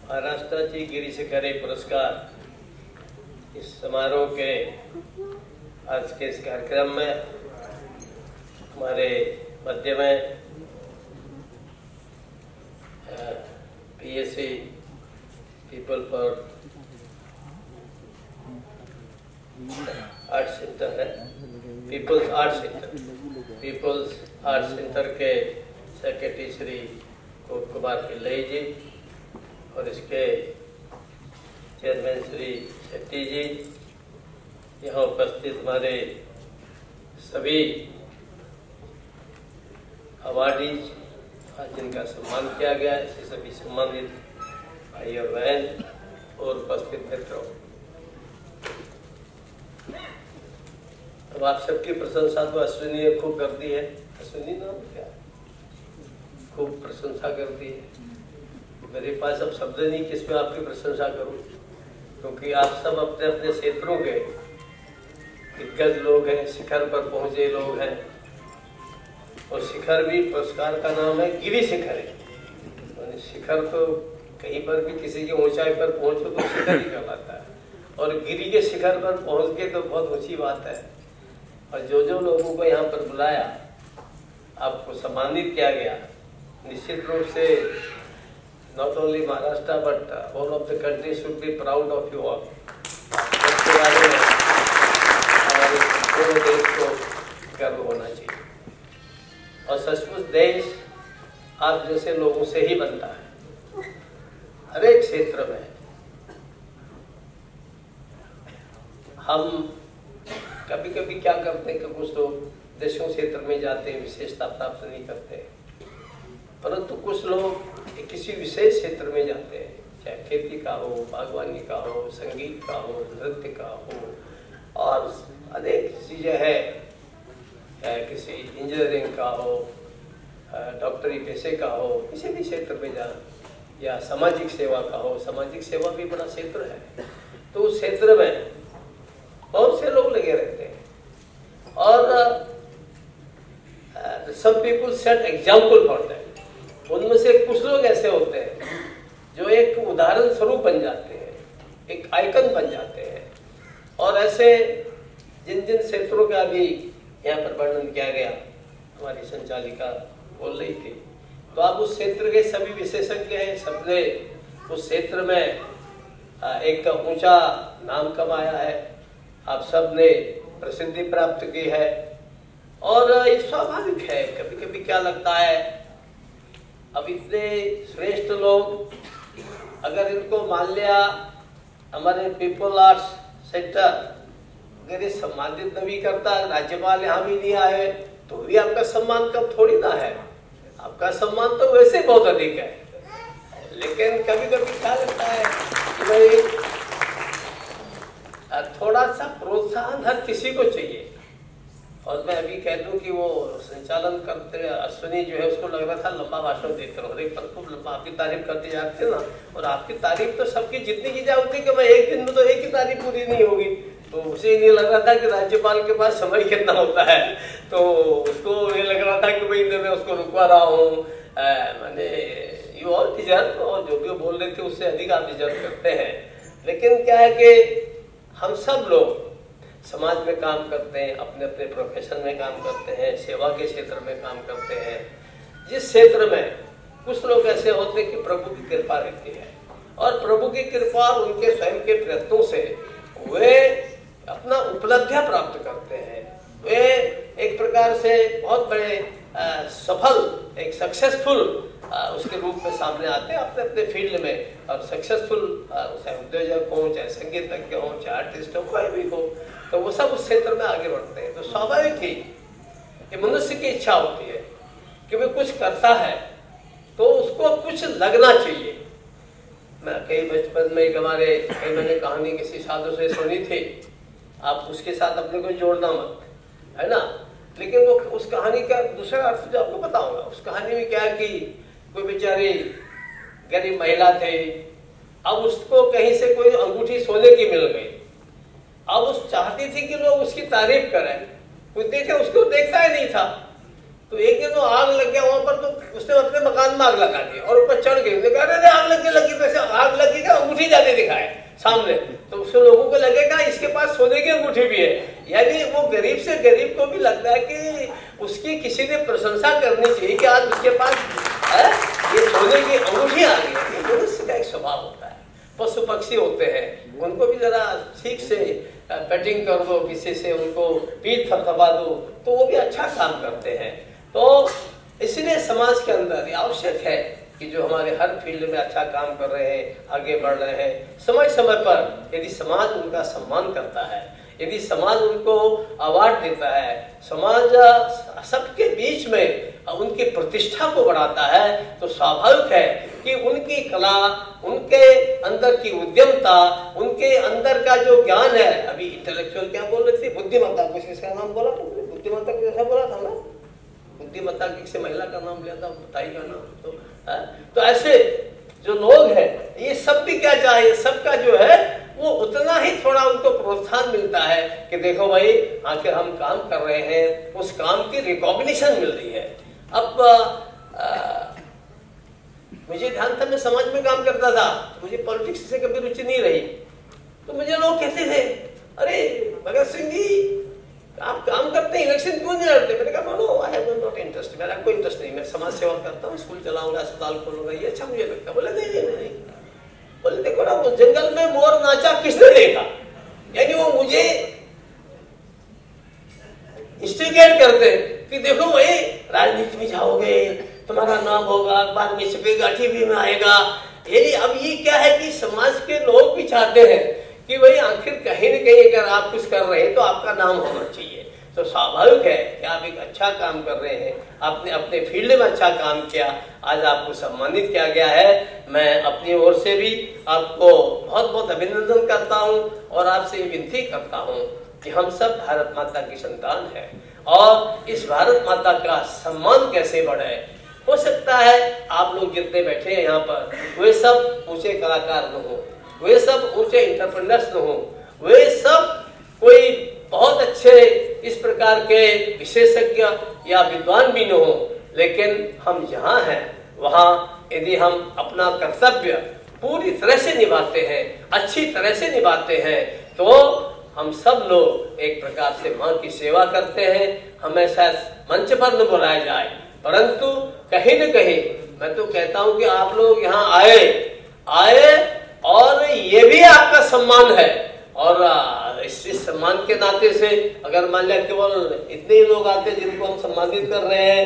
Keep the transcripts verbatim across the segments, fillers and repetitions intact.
महाराष्ट्राची गिरी शिखरे पुरस्कार इस समारोह के आज के इस कार्यक्रम में हमारे मध्य में PSC people for art centre है, people's art centre people's art centre के सेक्रेटरी श्री कोट कुमार पिल्लई जी और इसके चेयरमैन श्री शेट्टी जी, यहाँ उपस्थित हमारे सभी अवार्डीज आज जिनका सम्मान किया गया है, ऐसे सभी सम्मानित भाई और बहन और उपस्थित मित्रों, अब आप सबकी प्रशंसा तो अश्विनी ने खूब कर दी है। अश्विनी नाम क्या खूब प्रशंसा करती है। मेरे पास अब शब्द नहीं किस में आपकी प्रशंसा करूं, क्योंकि आप सब अपने अपने क्षेत्रों के दिग्गज लोग हैं, शिखर पर पहुंचे लोग हैं। और शिखर भी पुरस्कार का नाम है गिरी शिखर है। शिखर तो कहीं पर भी किसी की ऊंचाई पर पहुंचो तो शिखर ही कहलाता है, और गिरी के शिखर पर पहुंच के तो बहुत ऊंची बात है। और जो जो लोगों को यहाँ पर बुलाया, आपको सम्मानित किया गया, निश्चित रूप से not only Maharashtra but uh, all of the country should be proud of you all. इसके बारे में हमारे पूरे देश को गर्व होना चाहिए। और सचमुच देश आप जैसे लोगों से ही बनता है। हर एक क्षेत्र में हम कभी कभी क्या करते हैं कि कुछ लोग देशों क्षेत्र में जाते हैं, विशेषता प्राप्त नहीं करते, परंतु कुछ लोग किसी विशेष क्षेत्र में जाते हैं, चाहे खेती का हो, बागवानी का हो, संगीत का हो, नृत्य का हो, और अनेक चीजें हैं, चाहे किसी इंजीनियरिंग का हो, डॉक्टरी पेशे का हो, किसी भी क्षेत्र में जाए, या सामाजिक सेवा का हो। सामाजिक सेवा भी बड़ा क्षेत्र है, तो उस क्षेत्र में बहुत से लोग लगे रहते हैं। और some people set example for that. उनमें से कुछ लोग ऐसे होते हैं जो एक उदाहरण स्वरूप बन जाते हैं, एक आइकन बन जाते हैं। और ऐसे जिन जिन क्षेत्रों का भी यहाँ पर वर्णन किया गया, हमारी संचालिका बोल रही थी, तो आप उस क्षेत्र के सभी विशेषज्ञ हैं, सबने उस क्षेत्र में एक ऊंचा नाम कमाया है, आप सब ने प्रसिद्धि प्राप्त की है। और ये स्वाभाविक है। कभी कभी क्या लगता है, अब इतने श्रेष्ठ लोग अगर इनको मान लिया हमारे पीपल आर्ट्स सेक्टर अगर ये सम्मानित नहीं करता, राज्यपाल यहाँ भी नहीं आए, तो भी आपका सम्मान कम थोड़ी ना है। आपका सम्मान तो वैसे बहुत अधिक है। लेकिन कभी कभी क्या लगता है कि भाई थोड़ा सा प्रोत्साहन हर किसी को चाहिए। और मैं अभी कह दूं कि वो संचालन करते अश्विनी जो है, उसको लग रहा था लंबा भाषण देते रहो, एक पर खूब लंबा आपकी तारीफ करते जाते ना। और आपकी तारीफ तो सबकी जितनी की जाती कि मैं एक दिन में तो एक ही तारीफ पूरी नहीं होगी। तो उसे नहीं लग रहा था कि राज्यपाल के पास समय कितना होता है, तो उसको ये लग रहा था कि भाई मैं उसको रुकवा रहा हूँ। मैंने यू ऑल डिजर्व, और जो भी बोल रहे थे उससे अधिक आप डिजर्व करते हैं। लेकिन क्या है कि हम सब लोग समाज में काम करते हैं, अपने अपने प्रोफेशन में काम करते हैं, सेवा के क्षेत्र में काम करते हैं। जिस क्षेत्र में कुछ लोग ऐसे होते हैं कि प्रभु की कृपा रहती है, और प्रभु की कृपा और उनके स्वयं के प्रयत्नों से वे अपना उपलब्धियां प्राप्त करते हैं। वे एक प्रकार से बहुत बड़े आ, सफल, एक सक्सेसफुल उसके रूप में सामने आते हैं अपने अपने फील्ड में। और सक्सेसफुल चाहे उद्योजक हो, चाहे संगीतज्ञ हो, चाहे आर्टिस्ट हो, कोई भी हो, तो वो सब उस क्षेत्र में आगे बढ़ते हैं। तो स्वाभाविक ही कि मनुष्य की इच्छा होती है कि वो कुछ करता है तो उसको कुछ लगना चाहिए। मैं कई बचपन में एक हमारे कई मैंने कहानी किसी साधु से सुनी थी, आप उसके साथ अपने को जोड़ना मत, है ना। लेकिन वो उस कहानी का दूसरा अर्थ जो आपको बताऊंगा। उस कहानी में क्या कि कोई बेचारी गरीब महिला थे, अब उसको कहीं से कोई अंगूठी सोने की मिल गई। अब उस चाहती थी कि लोग उसकी तारीफ करें, कोई देखे, उसको देखता ही नहीं था। तो एक दिन तो आग लग गया वहां पर, तो उसने अपने मकान में आग लगा दी और ऊपर चढ़ गई। कहा अरे आग लगी लगी तो ऐसे आग लगी का अंगूठी जाते दिखाए सामने, तो उससे लोगों को लगेगा इसके पास सोने की अंगूठी भी है। यानी वो गरीब से गरीब को भी लगता है कि उसकी किसी ने प्रशंसा करनी चाहिए कि आज उसके पास है ये सोने की अंगूठी आ गई। ये मनुष्य का एक स्वभाव होता है। पशु पक्षी होते हैं, उनको भी जरा ठीक से पेटिंग कर दो, किसी से उनको पीठ थपथपा दो तो वो भी अच्छा काम करते हैं। तो इसलिए समाज के अंदर ये आवश्यक है कि जो हमारे हर फील्ड में अच्छा काम कर रहे हैं, आगे बढ़ रहे हैं, समय समय पर यदि समाज उनका सम्मान करता है, यदि समाज उनको अवार्ड देता है, समाज सबके बीच में उनकी प्रतिष्ठा को बढ़ाता है, तो स्वाभाविक है कि उनकी कला, उनके अंदर की उद्यमता, उनके अंदर का जो ज्ञान है, अभी इंटेलेक्चुअल क्या बोल रही थी, बुद्धिमत्ता, कुछ इसका नाम बोला था, बुद्धिमत्ता जैसा बोला था ना, बुद्धिमत्ता किसी महिला का नाम लिया था, बताइएगा ना। तो है? तो ऐसे जो लोग हैं, ये सब भी क्या चाहिए, सबका जो है वो उतना ही थोड़ा उनको प्रोत्साहन मिलता है कि देखो भाई आखिर हम काम कर रहे हैं, उस काम की रिकॉग्निशन मिल रही है। अब आ, आ, मुझे ध्यान था, मैं समाज में काम करता था, मुझे पॉलिटिक्स से कभी रुचि नहीं रही, तो मुझे लोग कहते थे अरे भगत सिंह जी आप काम करते हैं, इलेक्शन क्यों नहीं लड़ते? मैंने कहा no I have not interest, मेरा कोई इंटरेस्ट नहीं, मैं समाज सेवा करता हूँ, स्कूल चलाऊंगा, अस्पताल खोलूंगा, ये अच्छा मुझे लगता है। बोले नहीं नहीं नहीं, बोले देखो ना वो जंगल में मोर नाचा किसने देखा, यानी वो मुझे इंस्टिगेट करते कि देखो भाई राजनीति में जाओगे, तुम्हारा नाम होगा, अखबार में छपेगा, टीवी में आएगा। यानी अब ये क्या है कि समाज के लोग भी चाहते हैं कि भाई आखिर कहीं न कहीं अगर आप कुछ कर रहे हैं तो आपका नाम होना चाहिए। तो स्वाभाविक है कि आप एक अच्छा काम कर रहे हैं, आपने अपने फील्ड में अच्छा काम किया, आज आपको सम्मानित किया गया है। मैं अपनी ओर से भी आपको बहुत बहुत अभिनंदन करता हूं और आपसे ये विनती करता हूं कि हम सब भारत माता की संतान हैं और इस भारत माता का सम्मान कैसे बढ़े। हो सकता है आप लोग जितने बैठे हैं यहाँ पर वे सब ऊंचे कलाकार न हो, वे सब ऊंचे इंटरप्रेन्योर्स न हो, वे सब कोई बहुत अच्छे इस प्रकार के विशेषज्ञ या विद्वान भी न हो, लेकिन हम जहाँ हैं वहाँ यदि हम अपना कर्तव्य पूरी तरह से निभाते हैं, अच्छी तरह से निभाते हैं, तो हम सब लोग एक प्रकार से माँ की सेवा करते हैं। हमें शायद मंच पर न बुलाया जाए, परंतु कहीं न कहीं मैं तो कहता हूँ कि आप लोग यहाँ आए आए और ये भी आपका सम्मान है। और इस, इस सम्मान के नाते से अगर मान लिया केवल इतने ही लोग आते हैं जिनको हम सम्मानित कर रहे हैं,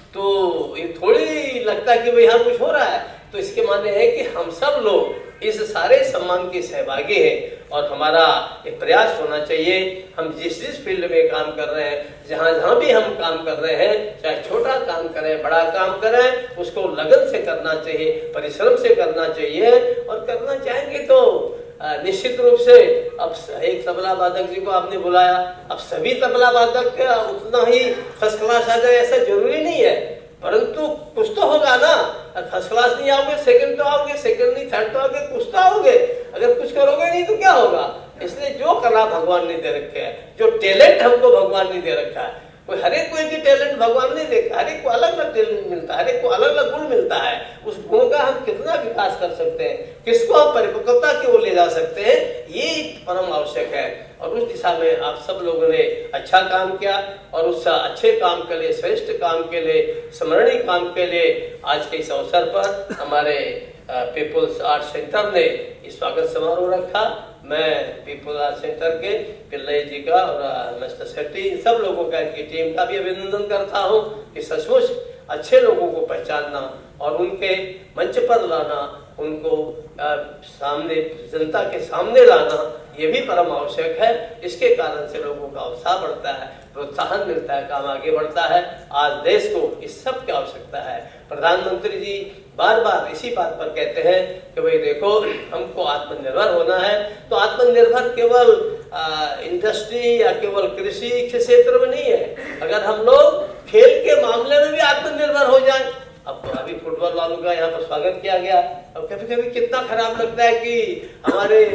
तो ये थोड़ी लगता है कि भाई यहाँ कुछ हो रहा है। तो इसके माने है कि हम सब लोग इस सारे सम्मान के सहभागी हैं और हमारा एक प्रयास होना चाहिए। हम जिस जिस फील्ड में काम कर रहे हैं, जहां जहां भी हम काम कर रहे हैं, चाहे छोटा काम करें बड़ा काम करें, उसको लगन से करना चाहिए, परिश्रम से करना चाहिए। और करना चाहेंगे तो निश्चित रूप से अब एक तबला वादक जी को आपने बुलाया, अब सभी तबला वादक उतना ही फर्स्ट क्लास आ जाए ऐसा जरूरी नहीं है, परंतु कुछ तो होगा ना। फर्स्ट क्लास नहीं आओगे, सेकंड तो आओगे, सेकंड नहीं थर्ड तो आओगे, कुछ तो आओगे। अगर कुछ करोगे नहीं तो क्या होगा? इसलिए जो कला भगवान ने दे रखे है, जो टैलेंट हमको भगवान ने दे रखा है, कोई हर एक कोई की टैलेंट भगवान नहीं देखा, हर एक को अलग अलग टैलेंट मिलता है, हर एक को अलग अलग गुण मिलता है। उस गुण का हम कितना विकास कर सकते हैं, किसको हम परिपक्वता की ओर ले जा सकते हैं, ये परम आवश्यक है। और उस दिशा में आप सब लोगों ने अच्छा काम किया और उस अच्छे काम के लिए, श्रेष्ठ काम के लिए, स्मरणीय काम के लिए आज के इस अवसर पर हमारे पीपुल्स आर्ट सेंटर ने इस स्वागत समारोह रखा। मैं पीपुल आर्ट सेंटर के पिल्लई जी का और मिस्टर शेट्टी, इन सब लोगों का, की टीम का भी अभिनंदन करता हूँ कि सचमुच अच्छे लोगों को पहचानना और उनके मंच पर लाना, उनको आ, सामने जनता के सामने लाना, ये भी परम आवश्यक है। इसके कारण से लोगों का उत्साह बढ़ता है, प्रोत्साहन मिलता है, काम आगे बढ़ता है। आज देश को इस सब की आवश्यकता है। प्रधानमंत्री जी बार बार इसी बात पर कहते हैं कि भाई देखो हमको आत्मनिर्भर होना है। तो आत्मनिर्भर केवल इंडस्ट्री या केवल कृषि के क्षेत्र में नहीं है, अगर हम लोग खेल के मामले में भी आत्मनिर्भर हो जाए। अब तो अभी फुटबॉल वालों का यहाँ पर स्वागत किया गया। अब कभी कभी कितना खराब लगता है कि हमारे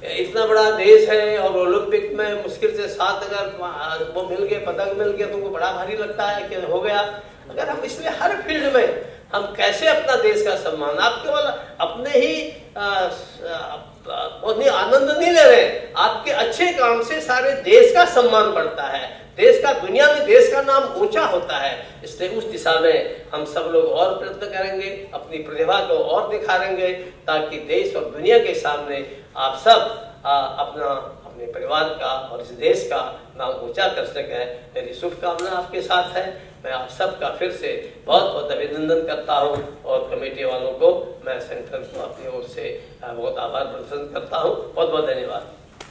इतना बड़ा देश है और ओलंपिक में मुश्किल से सात अगर वो मिल गए, पदक मिल गया, तुमको बड़ा भारी लगता है कि हो गया। अगर हम इसलिए हर फील्ड में हम कैसे अपना देश का सम्मान, आप केवल अपने ही उतनी आनंद नहीं ले रहे, आपके अच्छे काम से सारे देश का सम्मान बढ़ता है, देश का दुनिया में देश का नाम ऊंचा होता है। इसलिए उस दिशा में हम सब लोग और प्रयत्न करेंगे, अपनी प्रतिभा को और दिखाएंगे, ताकि देश और दुनिया के सामने आप सब आ, अपना अपने परिवार का और इस देश का नाम ऊंचा कर सके। मेरी शुभकामना आपके साथ है। मैं आप सबका फिर से बहुत बहुत अभिनंदन करता हूं और कमेटी वालों को मैं संगठन को अपनी ओर से बहुत आभार प्रदर्शन करता हूं। बहुत बहुत धन्यवाद।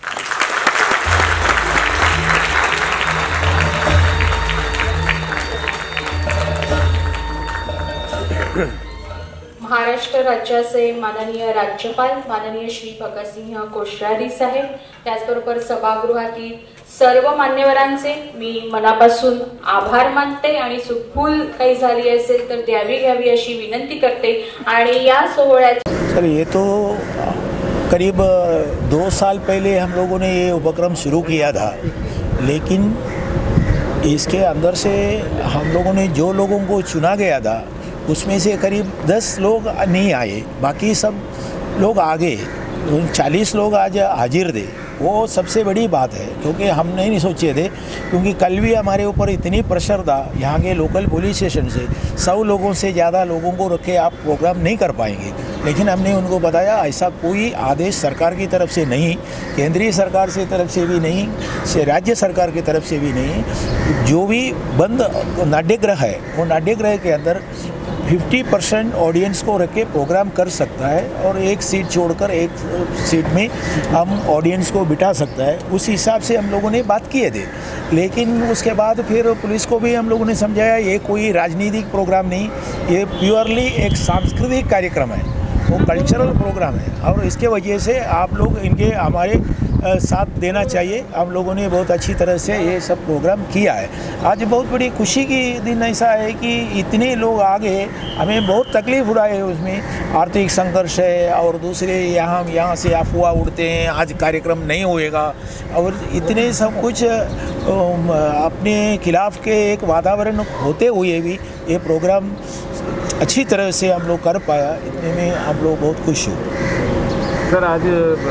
महाराष्ट्र राज्याचे माननीय राज्यपाल माननीय श्री भगतसिंह कोश्यारी साहेब, त्याचबरोबर सभागृहातील सर्व मान्यवरांचे मी मनापासून आभार मानते आणि चूकभूल काही झाली असेल तर द्यावी घ्यावी अशी विनंती करते। आणि या सोहळ्यात सर ये तो करीब दो साल पहले हम लोगों ने ये उपक्रम शुरू किया था, लेकिन इसके अंदर से हम लोगों ने जो लोगों को चुना गया था उसमें से करीब दस लोग नहीं आए, बाकी सब लोग आ गए। चालीस लोग आज हाजिर थे, वो सबसे बड़ी बात है, क्योंकि हम नहीं सोचे थे, क्योंकि कल भी हमारे ऊपर इतनी प्रेशर था यहाँ के लोकल पुलिस स्टेशन से, सौ लोगों से ज़्यादा लोगों को रख के आप प्रोग्राम नहीं कर पाएंगे। लेकिन हमने उनको बताया ऐसा कोई आदेश सरकार की तरफ से नहीं, केंद्रीय सरकार से तरफ से भी नहीं, से राज्य सरकार की तरफ से भी नहीं। जो भी बंद नाट्यगृह है वो नाट्यगृह के अंदर पचास परसेंट ऑडियंस को रख के प्रोग्राम कर सकता है और एक सीट छोड़कर एक सीट में हम ऑडियंस को बिठा सकता है। उस हिसाब से हम लोगों ने बात किए थे, लेकिन उसके बाद फिर पुलिस को भी हम लोगों ने समझाया ये कोई राजनीतिक प्रोग्राम नहीं, ये प्योरली एक सांस्कृतिक कार्यक्रम है, वो कल्चरल प्रोग्राम है और इसके वजह से आप लोग इनके हमारे साथ देना चाहिए। हम लोगों ने बहुत अच्छी तरह से ये सब प्रोग्राम किया है। आज बहुत बड़ी खुशी की दिन ऐसा है कि इतने लोग आ गए, हमें बहुत तकलीफ हो रहा है, उसमें आर्थिक संघर्ष है और दूसरे यहाँ यहाँ से अफवाह उड़ते हैं आज कार्यक्रम नहीं होएगा और इतने सब कुछ अपने खिलाफ के एक वातावरण होते हुए भी ये प्रोग्राम अच्छी तरह से हम लोग कर पाया, इतने में हम लोग बहुत खुश हो। सर आज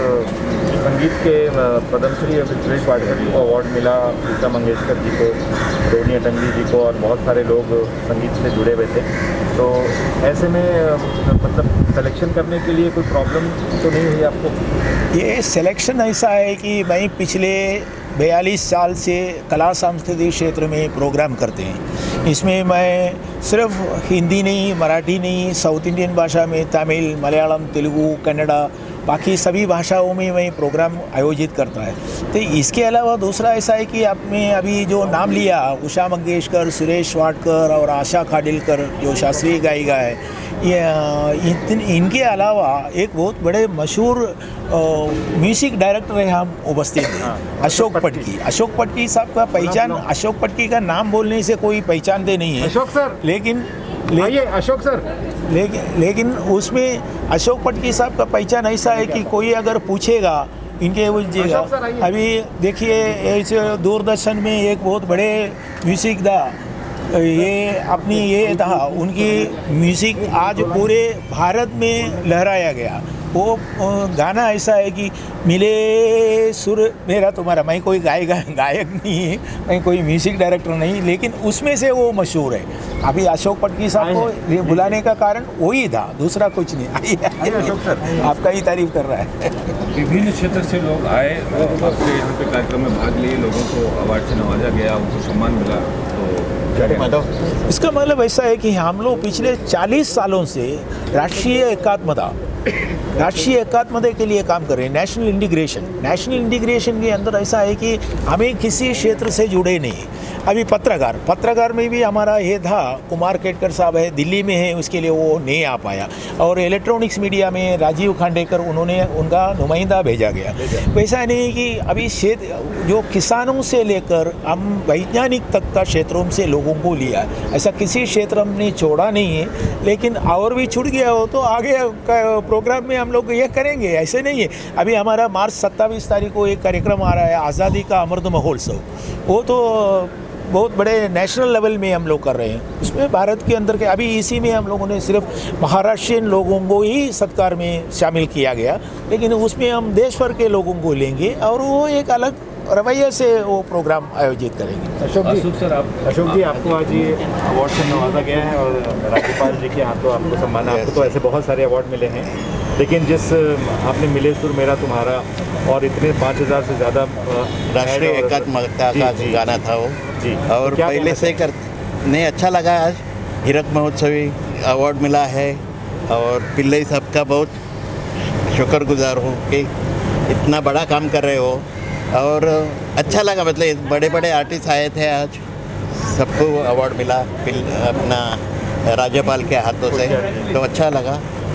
संगीत के पद्मश्री सुरेश वाडकर जी को अवार्ड मिला, लता मंगेशकर जी को, रोनी अटंगडी जी को और बहुत सारे लोग संगीत से जुड़े हुए थे, तो ऐसे में मतलब सिलेक्शन करने के लिए कोई प्रॉब्लम तो नहीं हुई आपको? ये सिलेक्शन ऐसा है कि मैं पिछले बयालीस साल से कला सांस्कृतिक क्षेत्र में प्रोग्राम करते हैं। इसमें मैं सिर्फ हिंदी नहीं, मराठी नहीं, साउथ इंडियन भाषा में तमिल, मलयालम, तेलुगु, कन्नड़ा, बाकी सभी भाषाओं में मैं प्रोग्राम आयोजित करता है। तो इसके अलावा दूसरा ऐसा है कि आपने अभी जो नाम लिया उषा मंगेशकर, सुरेश वाडकर और आशा खाडिलकर जो शास्त्रीय गायिका है, ये इन, इनके अलावा एक बहुत बड़े मशहूर म्यूज़िक डायरेक्टर है हम उपस्थित हैं, अशोक पटकी। अशोक पटकी साहब का पहचान, अशोक पटकी का नाम बोलने से कोई पहचानते नहीं है अशोक सर, लेकिन ले, अशोक सर लेकिन लेकिन उसमें अशोक पटकी साहब का पहचान ऐसा है कि कोई अगर पूछेगा इनके पूछिएगा। अभी देखिए ऐसे दूरदर्शन में एक बहुत बड़े म्यूज़िक था, ये अपनी ये था, उनकी म्यूज़िक आज पूरे भारत में लहराया गया। वो गाना ऐसा है कि मिले सुर मेरा तुम्हारा, मैं कोई गायक गायक नहीं, मैं कोई म्यूज़िक डायरेक्टर नहीं, लेकिन उसमें से वो मशहूर है। अभी अशोक पटकी साहब को बुलाने का कारण वही था, दूसरा कुछ नहीं। अशोक सर आपका ही तारीफ कर रहा है। विभिन्न क्षेत्र से लोग आए और आपके यहाँ पे कार्यक्रम में भाग लिए, लोगों को अवार्ड से नवाजा गया, उनको सम्मान मिला, तो इसका मतलब ऐसा है कि हम लोग पिछले चालीस सालों से राष्ट्रीय एकात्मता राष्ट्रीय एकात्मता के लिए काम कर रहे हैं। नेशनल इंटीग्रेशन नेशनल इंटीग्रेशन के अंदर ऐसा है कि हमें किसी क्षेत्र से जुड़े नहीं, अभी पत्रकार पत्रकार में भी हमारा ये था, कुमार केटकर साहब है, दिल्ली में है, उसके लिए वो नहीं आ पाया। और इलेक्ट्रॉनिक्स मीडिया में राजीव खांडेकर, उन्होंने उनका नुमाइंदा भेजा गया। वैसा नहीं कि अभी क्षेत्र जो किसानों से लेकर हम वैज्ञानिक तक का क्षेत्रों से लोगों को लिया, ऐसा किसी क्षेत्र हमने छोड़ा नहीं है। लेकिन और भी छूट गया हो तो आगे का प्रोग्राम में हम लोग ये करेंगे, ऐसे नहीं है। अभी हमारा मार्च सत्ताईस तारीख को एक कार्यक्रम आ रहा है, आज़ादी का अमृत महोत्सव, वो तो बहुत बड़े नेशनल लेवल में हम लोग कर रहे हैं। उसमें भारत के अंदर के अभी इसी में हम लोगों ने सिर्फ महाराष्ट्रियन लोगों को ही सत्कार में शामिल किया गया, लेकिन उसमें हम देश भर के लोगों को लेंगे और वो एक अलग रवैये से वो प्रोग्राम आयोजित करेंगे। अशोक जी, अशोक सर, आप अशोक जी आपको आज ये अवार्ड से नवाजा गया है और राज्यपाल जी के हाथों आपको सम्मान, आपको तो ऐसे बहुत सारे अवार्ड मिले हैं, लेकिन जिस आपने मिले सुर मेरा तुम्हारा और इतने पाँच हज़ार से ज़्यादा राष्ट्रीय एकात्मकता का गाना था वो जी, और पहले से कर नहीं अच्छा लगा। आज हीरक महोत्सवी अवार्ड मिला है और पिल्लई साहब का बहुत शुक्रगुजार हूँ कि इतना बड़ा काम कर रहे हो और अच्छा लगा। मतलब बड़े बड़े आर्टिस्ट आए थे आज, सबको अवार्ड मिला अपना राज्यपाल के हाथों से, तो अच्छा लगा।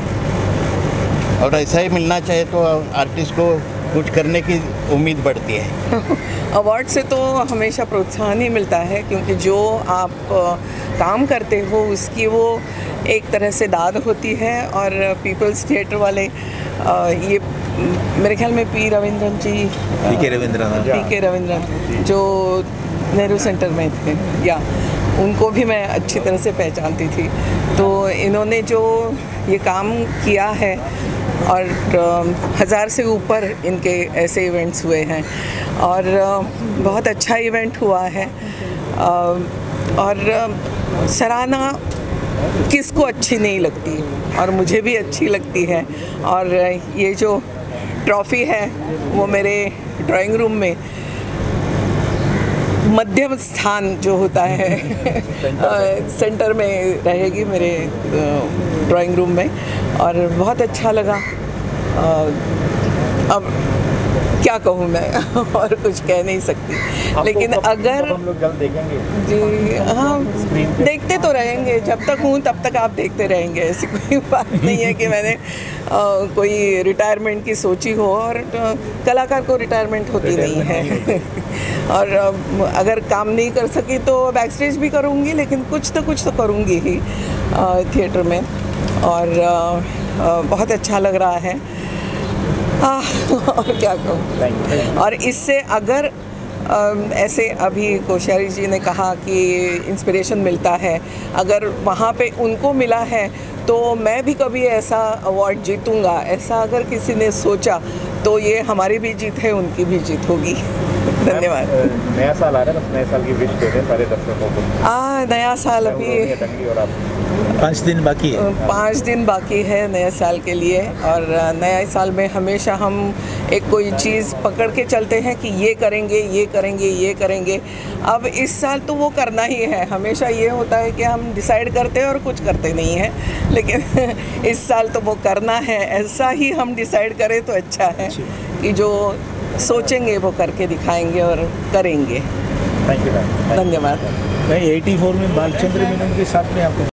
और ऐसा ही मिलना चाहिए तो आर्टिस्ट को कुछ करने की उम्मीद बढ़ती है। अवार्ड से तो हमेशा प्रोत्साहन ही मिलता है, क्योंकि जो आप काम करते हो उसकी वो एक तरह से दाद होती है। और पीपल्स थिएटर वाले ये मेरे ख्याल में पी रविंद्रन जी पी के रविंद्रन पी के रविंद्रन जो नेहरू सेंटर में थे, या उनको भी मैं अच्छी तरह से पहचानती थी। तो इन्होंने जो ये काम किया है और हज़ार से ऊपर इनके ऐसे इवेंट्स हुए हैं और बहुत अच्छा इवेंट हुआ है। और सराहना किसको अच्छी नहीं लगती, और मुझे भी अच्छी लगती है। और ये जो ट्रॉफ़ी है वो मेरे ड्राइंग रूम में मध्यम स्थान जो होता है सेंटर में रहेगी मेरे ड्राइंग रूम में, और बहुत अच्छा लगा। अब क्या कहूँ मैं और कुछ कह नहीं सकती, लेकिन अगर हम लोग जल्द देखेंगे जी हाँ देखते तो रहेंगे, जब तक हूँ तब तक आप देखते रहेंगे। ऐसी कोई बात नहीं है कि मैंने आ, कोई रिटायरमेंट की सोची हो, और आ, कलाकार को रिटायरमेंट होती नहीं है। और आ, अगर काम नहीं कर सकी तो बैक स्टेज भी करूँगी, लेकिन कुछ तो कुछ तो करूँगी ही थिएटर में। और आ, आ, बहुत अच्छा लग रहा है। आ, और क्या कहूँ। और इससे अगर आ, ऐसे अभी कोश्यारी जी ने कहा कि इंस्पिरेशन मिलता है, अगर वहाँ पे उनको मिला है तो मैं भी कभी ऐसा अवार्ड जीतूँगा, ऐसा अगर किसी ने सोचा तो ये हमारी भी जीत है, उनकी भी जीत होगी। धन्यवाद। नया साल आ रहा है, बस नए साल की विश दे दें सारे दर्शकों को। आ नया साल अभी और आप पाँच दिन बाकी है पाँच दिन बाकी है नए साल के लिए। और नए साल में हमेशा हम एक कोई चीज़ पकड़ के चलते हैं कि ये करेंगे ये करेंगे ये करेंगे। अब इस साल तो वो करना ही है। हमेशा ये होता है कि हम डिसाइड करते हैं और कुछ करते नहीं हैं, लेकिन इस साल तो वो करना है। ऐसा ही हम डिसाइड करें तो अच्छा है कि जो सोचेंगे वो करके दिखाएंगे और करेंगे। Thank you. धन्यवाद। मैं चौरासी में बालचंद्र मेनन के साथ में आपको